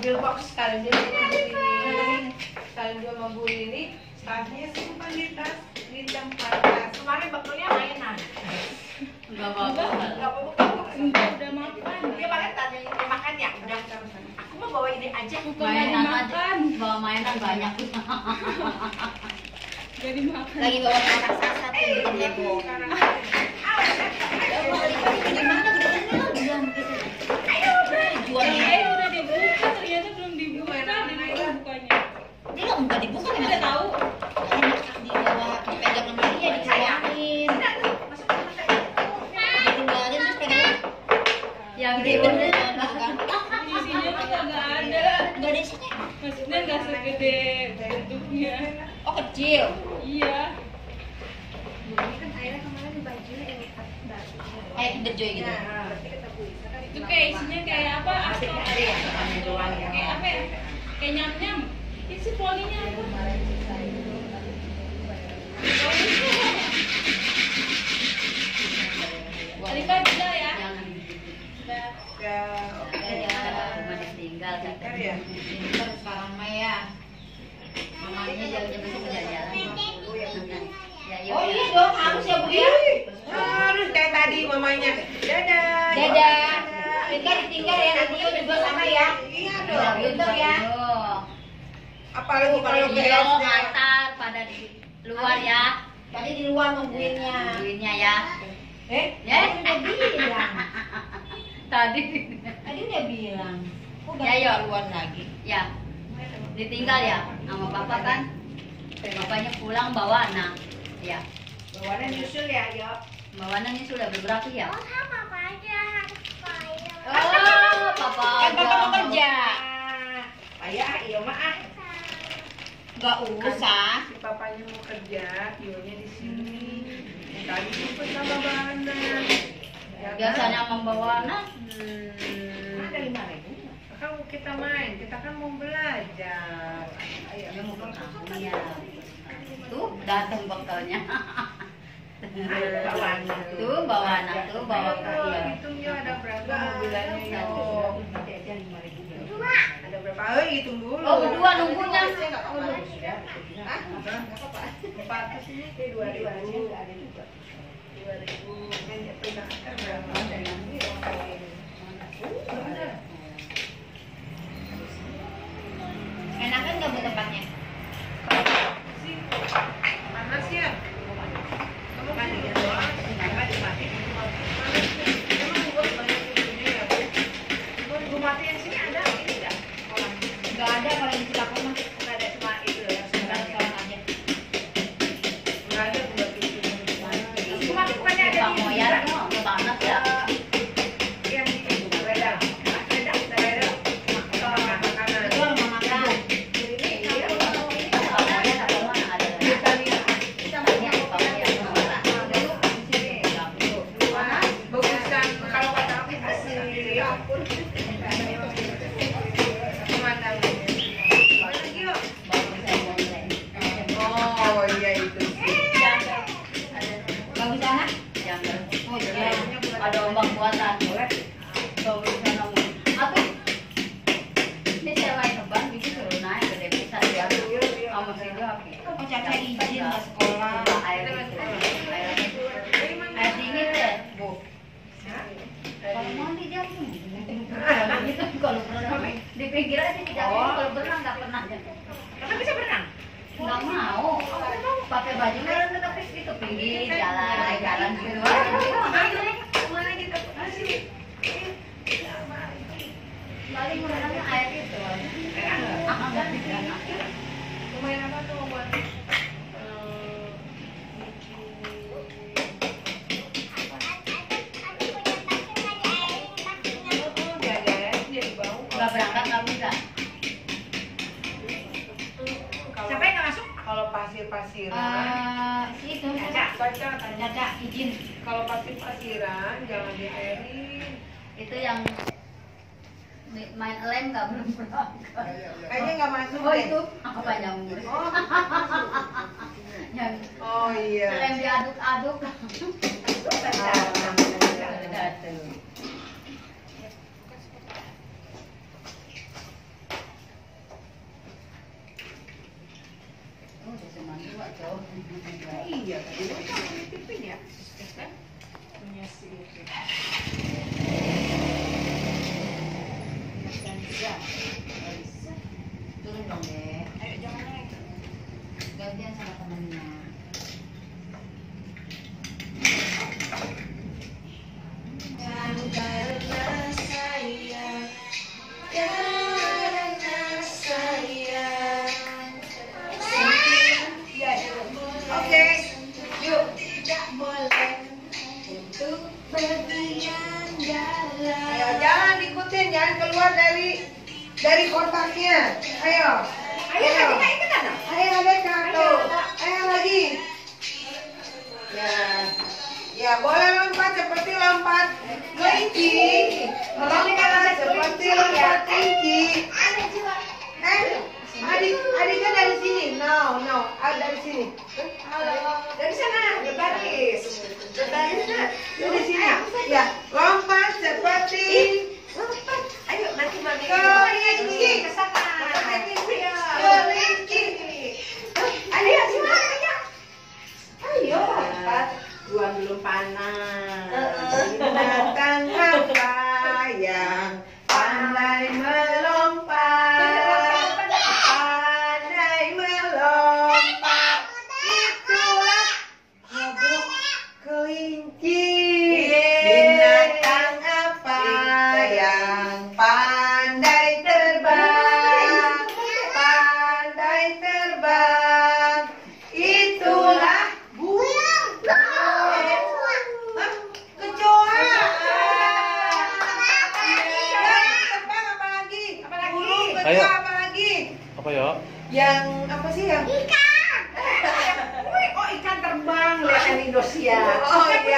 mobil box sekalian dia sama Bu Lili, tasnya simpan di tas di tempat tas. Kemarin bekalnya mainan. Enggak apa-apa. Udah makan. Dia pakai tasnya makan ya. Udah. Aku mau bawa ini aja. Mainan makan. Bawa mainan banyak. Jadi makan. Lagi bawa raksasa tuh di Depok. Ayo udah dibuka, ternyata belum dibuka. Bukanya. Dia nggak dibuka, Udah tahu. Di bawah dipegang sama dia, disayangin. Ditinggalin terus pegang. Yang gede bener kan? Isinya tuh nggak ada. Nggak ada isinya. Maksudnya nggak segede bentuknya. Oh kecil. Iya. Ini kan airnya kemarin di bajunya yang Kayak Kinder Joy gitu. Itu kayak isinya kayak apa? ada ya soalnya doang ya. Kayak apa ya? Kayak nyam-nyam. Isi polinya apa? Alika juga ya? Jangan. Udah. Udah tinggal kan. Ya. Pinter sekarang mah ya. Mamanya jalan-jalan besok jalan-jalan. Ya, Oh iya dong, harus ya Bu ya. Harus kayak tadi mamanya. Dadah. Dadah. Kita ditinggal ya, nanti juga sama ya. Iya dong. Pinter ya. Apalagi kalau Iya, beres ngantar pada di luar ya. tadi di luar nungguinnya. Duitnya ya. Ya, udah bilang. Tadi. Tadi udah bilang. Ya, yuk luar lagi. Ya. Ditinggal ya sama papa kan. Bapaknya pulang bawa anak. Ya. Bawaannya nyusul ya, yuk. Bawa anaknya sudah berapa ya? Oh, papa Kan papa mau aja. kerja. Ayah, iya mah ah. Enggak usah. Si papanya mau kerja, Yonya di sini. Tadi jemput sama Bana. Ya kan? Biasanya membawa anak. Ada 5.000. Kan kita main, kita kan mau belajar. Ayo, Dia mau ke kampung ya. Tuh datang bekalnya. bawa anak. Tuh bawa anak tuh bawa ke Ayo, dia. hitung yo ada berapa mobilannya yo. Ada berapa? Oh, hitung dulu. Oh, berdua nunggunya. Hah? Empat kesini kayak 2.000. 2.000. Kan dia pegang kan berapa? Enakan nggak bu tempatnya? Panas ya? Kamu mandi ya? Mandi. Emang gua banyak ini ya, Bu? Gua mati yang sini ada ini enggak? Kolam. Nggak ada kalau di Cilacap mah. Enggak ada, cuma itu yang sebentar Sekarang aja. enggak ada buat itu. Gua mati bukannya ada Bang di Moyar juga. mau panas ya. Yang di Wedang. Wedang. Makanan. Itu rumah makan. Ini iya. Bang Moyar apa mana ada? Sama Bang Moyar. Bagusan kalau kata aku asli ampun. Pemandangannya. Mana yuk? Oh iya itu sih. Bagus sana? Jangan. Oh iya. Ada ombak buatan. Bagus sana. Apa? Ini sewain nebang bikin suruh naik ke desa ya. Kamu sih jawab. Oh Caca izin ke sekolah. Air itu. Air dingin deh, Bu. Kalau mandi jamu. Itu kalau berenang di pinggir aja tidak kalau berenang nggak pernah. Kakak bisa berenang? Nggak mau. Pakai baju merah tetap itu pinggir jalan gitu aja. Mana gitu? Asli. Paling berenangnya air itu. Nggak bisa. Lumayan apa tuh buat Nggak berangkat kamu nggak? siapa yang nggak masuk? Kalau pasir-pasiran, Si itu Caca, izin. kalau pasir-pasiran jangan diairin. Itu yang main lem nggak belum berangkat. Kayaknya nggak masuk. Oh deh. itu apa yang Oh, yang oh iya. lem diaduk-aduk. iya tadi kan kamu nitipin ya. Punya si Turun dong deh. Ayo jangan naik. Gantian sama temennya. Karena sayang, karena sayang. Oke, yuk. Tidak boleh untuk berdiam dalam. Ayo, jangan ikutin, jangan keluar dari kotaknya. Ayo. Ayo, kita ikutan dong. Ayo, ada satu. Ayo lagi. Ya, boleh lompat seperti lompat kelinci. Lompat seperti lompat kelinci. Adiknya dari sini. No. Dari sini. Dari sana, berbaris. Dari sini. Ya, lompat seperti lompat. Ayo, nanti mami. Kelinci. Ke sana. Kelinci. Ayo, semuanya. Ayo, lompat. Gua belum panas. Binatang apa yang pandai melompat? Pandai melompat. Itulah nyobok kelinci. Binatang apa yang pandai terbang? Pandai terbang. Itulah Ayo. Apa lagi? Apa ya? Yang apa sih yang? Ikan. Oh, ikan terbang lihat Indonesia. Oh iya.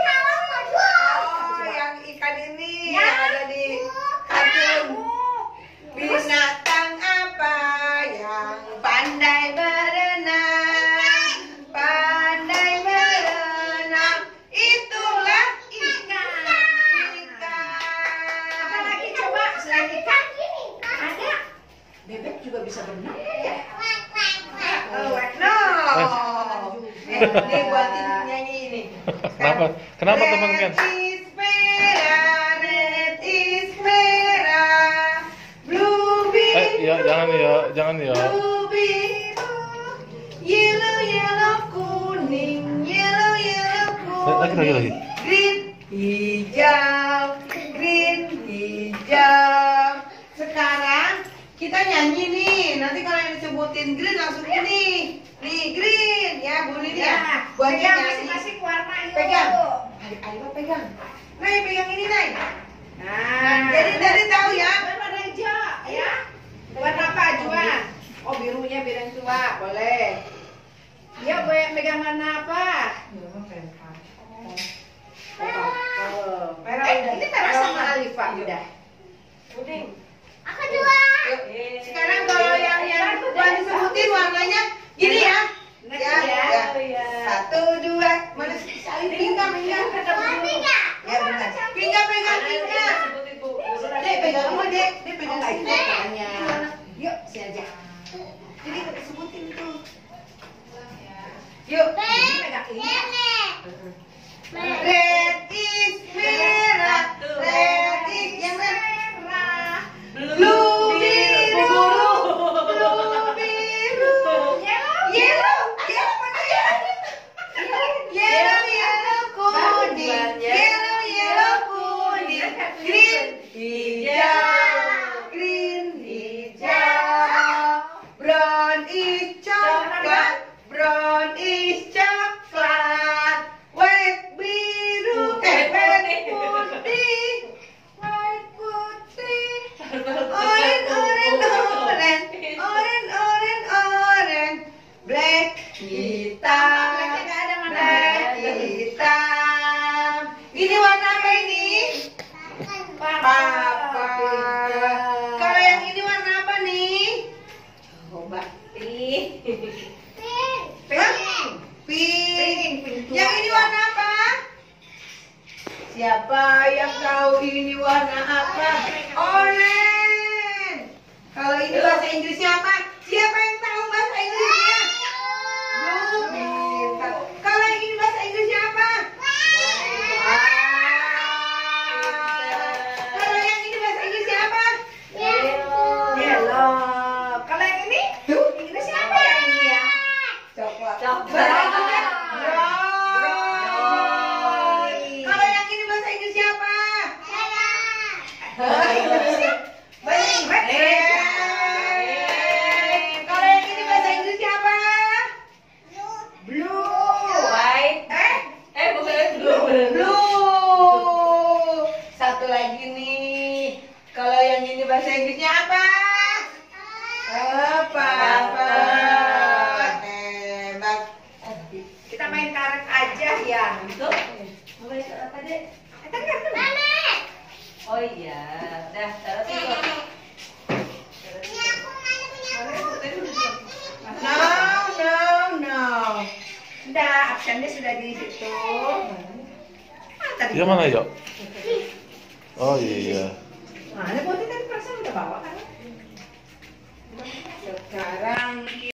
Oh, yang ikan ini yang ada di kartun. Binatang apa yang pandai berenang? Pandai berenang. Itulah ikan. Apa lagi coba selain ikan? Ada. Bebek juga bisa berenang. No. Ini buat nyanyi ini. Kenapa teman kan? Red is merah, blue biru. Jangan ya. Blue biru, yellow kuning, yellow kuning. Lagi. Green hijau. Sekarang kita nyanyi nih. Nanti kalau yang disebutin green langsung ini. Nih green ya, Bu Lili ya. Buat pegang nyanyi. masing-masing warna yuk. Pegang. Ayo pegang. Nay, pegang ini, Nay. Nah, jadi tahu ya. Warna hijau ya. Warna apa, Juan? Oh, birunya biru yang tua, boleh. Ya, gue megang warna apa? Ini merah sama Alifa udah. Kuning. Aku dua. Sekarang kalau yang Juan disebutin warnanya gini ya. Ya. 1, 2, mana sih? Pinggang. Ya, benar. Pinggang. Dek, pegang sama Dek. Dek, pegang sini tangannya. Yuk, sini aja. Jadi kita sebutin tuh. Yuk, pegang ini. Red is merah. Red is yang merah. Blue biru. Blue biru. Yellow mana ya? Yellow kuning. Yellow kuning. Green hijau. Brown is coklat. Brown is coklat. White biru. White putih. White putih. Orange. Black hitam. Black hitam. Ini warna apa ini? Papa. Kalau yang ini warna apa nih? Coba. Pink. Yang ini warna apa? Siapa yang tahu ini warna apa? Orange. Kalau ini bahasa Inggrisnya apa? Siapa yang tahu bahasa Inggrisnya? Blue. aja ya. Tuh. Mau balik apa deh? Oh iya, dah taruh situ. No. Udah, absennya sudah di situ. Dia mana, Yuk? Oh iya. Mana Putih tadi perasaan udah bawa kan? Sekarang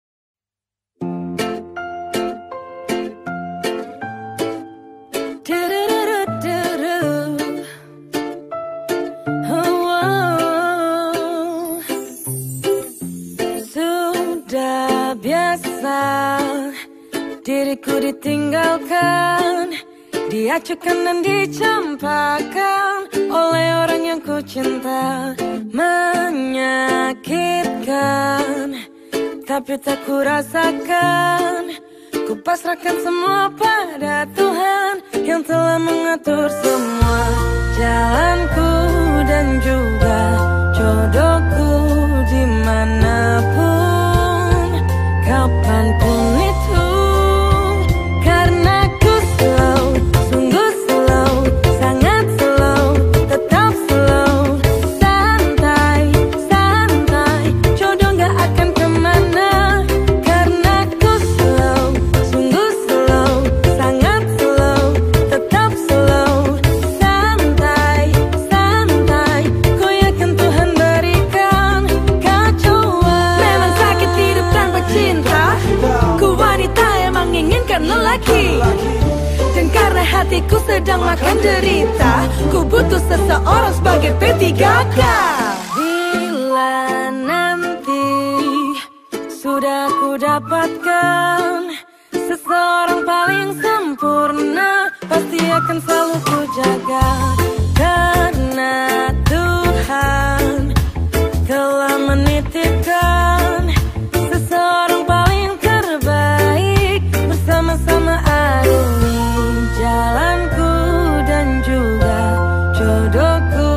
sudah biasa diriku ditinggalkan, diacukan dan dicampakkan oleh orang yang ku cinta. Menyakitkan, tapi tak ku rasakan. Ku pasrahkan semua pada Tuhan yang telah mengatur semua jalanku dan juga jodohku dimanapun, kapanpun itu. Karena ku slow, sungguh slow, sangat slow, tetap slow, santai, santai, jodoh gak akan kemana. Karena ku slow, sungguh slow, sangat slow, tetap slow, santai, santai, ku yakin Tuhan berikan kacauan. Memang sakit hidup tanpa cinta, ku wanita yang menginginkan lelaki. Dan karena hatiku sedang makan derita, ku butuh seseorang sebagai P3K. Bila nanti sudah ku dapatkan seseorang paling sempurna, pasti akan selalu ku jaga. Karena Tuhan telah menitipkan seseorang paling terbaik, bersama-sama arungi jalanku dan juga jodohku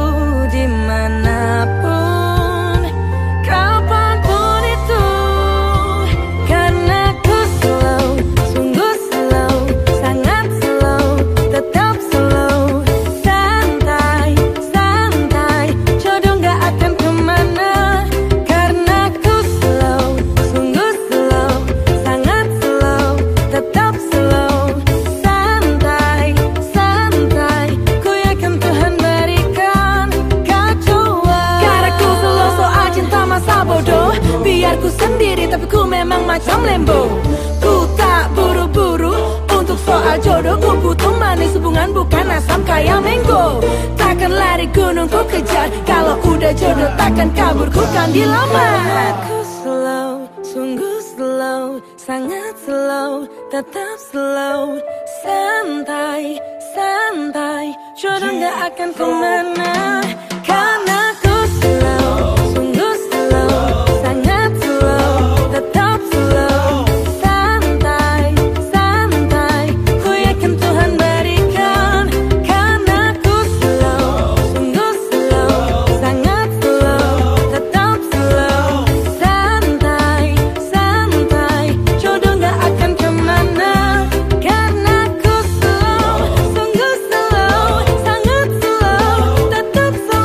dimanapun, kapanpun itu. Karena ku slow, sungguh slow, sangat slow, tetap slow, santai, santai, jodoh gak akan kemana. Karena ku slow, sungguh slow, sangat slow, tetap slow, santai, santai, ku yakin Tuhan berikan kacauan. Karena ku slow soal cinta masa bodoh, biar ku sendiri tapi ku memang macam lembo. Ku tak buru-buru untuk soal jodoh, ku butuh manis hubungan bukan asam kayak mango. Takkan lari gunung ku kejar, kalau udah jodoh takkan kabur ku kan dilamar. Aku slow, sungguh slow, sangat slow, tetap slow, santai, santai, jodoh gak akan kemana. Karena ku slow, sungguh slow, sangat slow, tetap slow, santai, santai, ku yakin Tuhan berikan. Karena ku slow, sungguh slow, sangat slow, tetap slow, santai, santai, jodoh gak akan kemana. Karena ku slow, sungguh slow, sangat slow, tetap slow,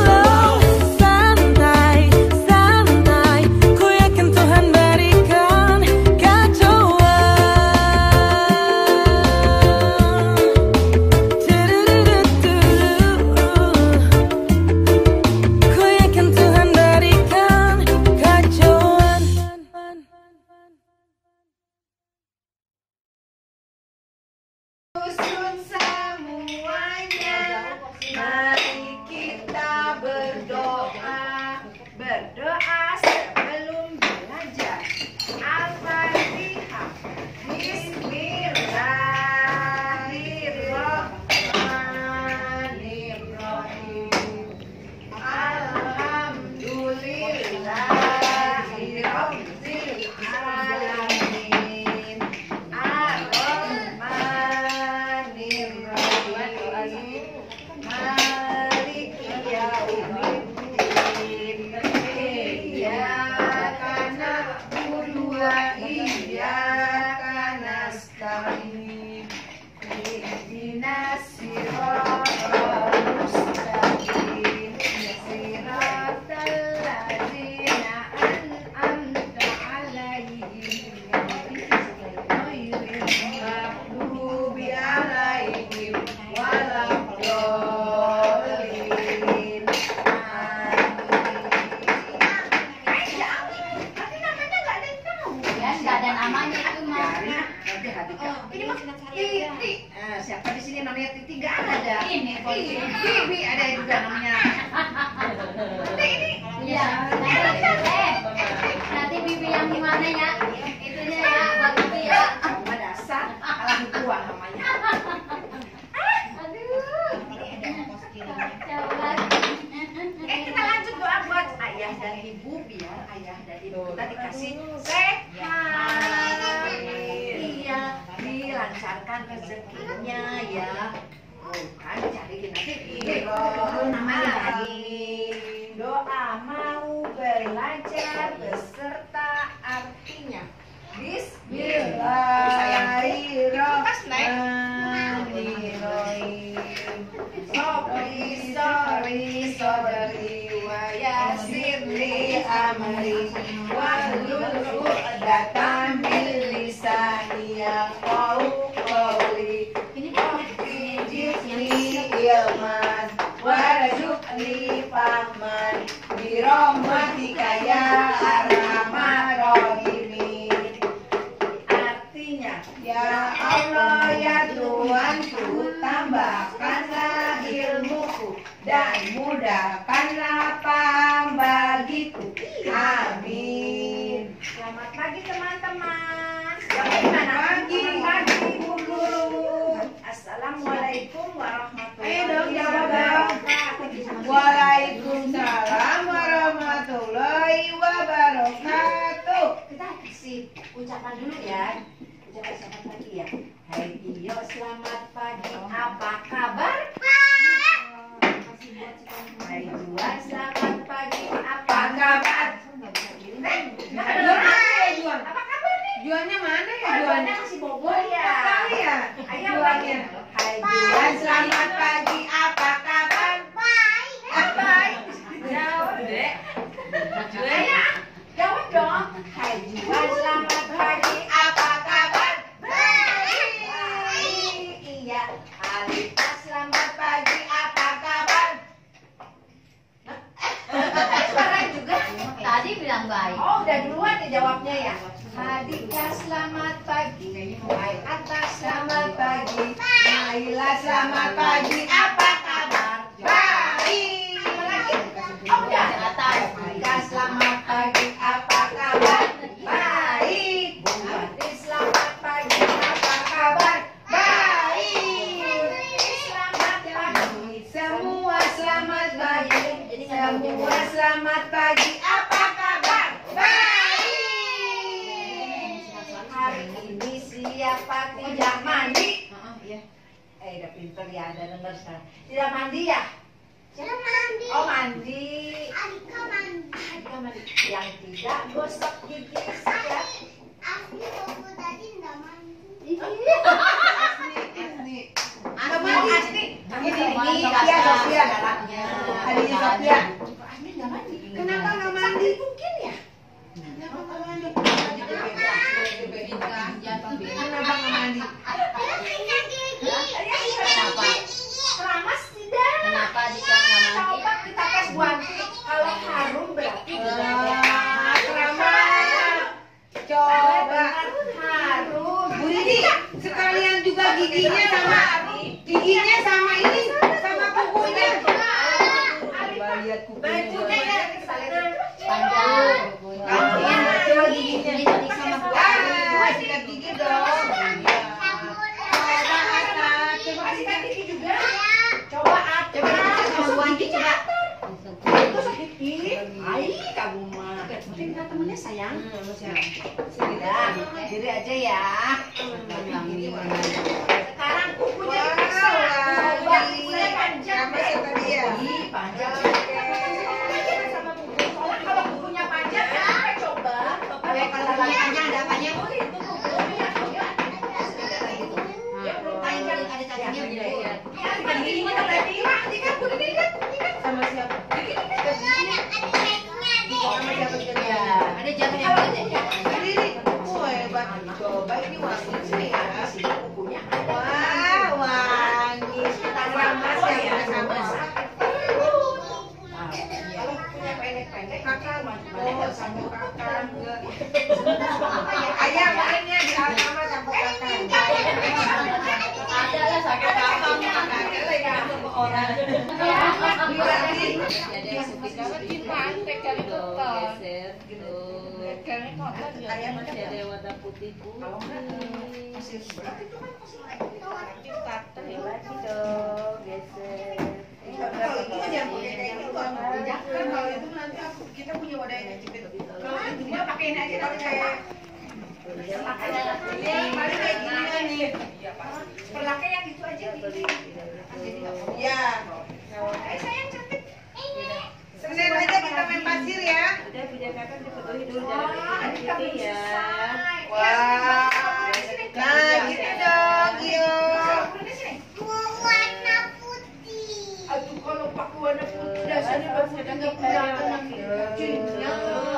Titi. Siapa di sini namanya Titi? Gak ada. Ini polisi. Bibi ada juga namanya. Ini. Iya. Nanti bibi yang gimana ya? Itunya ya, buat bibi ya. Sama dasar. Alam tua namanya. Aduh. Coba. Kita lanjut doa buat ayah dan ibu biar ayah dan ibu kita dikasih sehat. Iya, dilancarkan rezekinya ya. Bukan cari nanti doa mau belajar beserta artinya. Bismillahirrahmanirrahim. Sobri wa yasirli amri wahlul 'uqdatam min lisani yafqahu qawli. Ij'alni ilman warzuqni fahman bi rahmatika ya arhamar rahimin. Artinya, ya Allah ya Tuhanku, tambahkanlah ilmuku dan mudahkanlah paham bagiku. Amin. Selamat pagi teman-teman. Selamat pagi Bu Guru. Assalamualaikum warahmatullahi wabarakatuh. Waalaikumsalam warahmatullahi wabarakatuh. Kita kasih ucapan dulu ya. Ucapan selamat pagi ya. Hai Tio, selamat pagi. Apa kabar? Hai Juan, selamat pagi. Apa kabar? Juan, apa kabar nih? Juannya mana ya? Juannya masih bobo ya. Ayo Juannya. Hai Juan, selamat pagi. Apa kabar? Baik. Baik. Jawab deh. Ayo, jawab dong. Hai Juan, selamat pagi. Apa kabar? Baik. Iya. Alita, selamat pagi. Apa kabar? Suara juga. Tadi bilang baik. Oh, udah duluan nih jawabnya ya. Hadika selamat pagi. Atta selamat pagi. Naila selamat pagi. Apa kabar? Baik. Apa lagi? Oh, udah. Hadika selamat pagi. Apa kabar? Baik. Bunati selamat pagi. Apa kabar? Baik. Selamat pagi. Semua selamat pagi. Semua selamat pagi. Apa kabar? Baik. Hari ini siapa tidak mandi? Udah pinter ya, ada denger sekarang. Tidak mandi ya? Tidak mandi. Oh mandi. Adika mandi. Adika mandi. Yang tidak gosok gigi saja. Asli waktu tadi enggak mandi. Asli. Asli. Ini dia Sofia. Adiknya Sofia. Asli nggak mandi. Kenapa nggak mandi? Mungkin ya. Kenapa nggak mandi? Kenapa nggak mandi? Keramas tidak. Kenapa Dika nggak mandi? Coba kita tes Buanti. Kalau harum berarti keramas. Coba harum. Bu Didi, sekalian juga giginya sama ini sama kukunya. Lihat kukunya. Bajunya Panjang. coba giginya sama kukunya. Sikat gigi dong. Coba sikat gigi juga. Coba sama Buanti coba. Hai kamu mah. Mungkin kita temennya sayang. Sini dah. Diri aja ya. Sekarang kukunya dipaksa. Coba kukunya panjang deh. Panjang. Sama kuku. Soalnya kalau kukunya panjang apa coba? Kalau lapanya ada apanya? Oh itu kukunya. Panjang ada cacingnya gitu. Ya, gini kita tadi. Kan kuning kan. Sama siapa? Ada jatuh yang aja. Diri. Hebat. Coba ini wangi sih ya. Kukunya. Wah, wangi. Kita ramas ya sama. Kalau kukunya pendek-pendek kakak mau sama kakak enggak. Ayam lainnya di sama kakak. ayam masih ada yang warna putih. Kalau enggak hasil seperti itu kan masih Pakai lagi dong, geser. kalau itu mah jangan pakai kayak gitu kan kalau itu nanti kita punya wadah yang jepit kalau itu mah pakein aja pakai paling kayak gini nih perlakai yang itu aja ya sayang cantik Senin aja kita main pasir ya Udah punya kakak dipenuhi dulu jangan putih ya. wah nah gitu dong Gio Warna putih. aduh kalau pakai warna putih dasarnya baru nggak punya cinta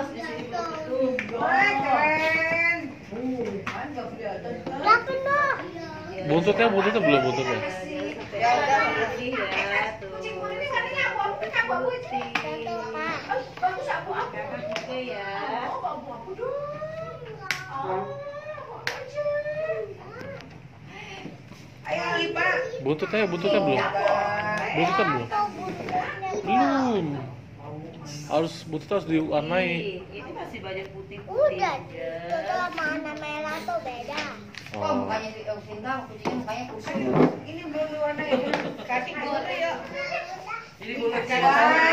keren nggak kelihatan Berapa dong? Buntutnya belum buntutnya. ya udah Putih ya tuh. Bagus Kakak juga ya. ayo Lipa Buntutnya belum. Buntutnya belum. Belum. Buntutnya harus diwarnai. Ini masih banyak putih-putih. Udah, itu warna merah tuh beda. oh mukanya pinggang kucingnya mukanya kusut ini belum diwarnai kasih dulu yuk Ini bulu wah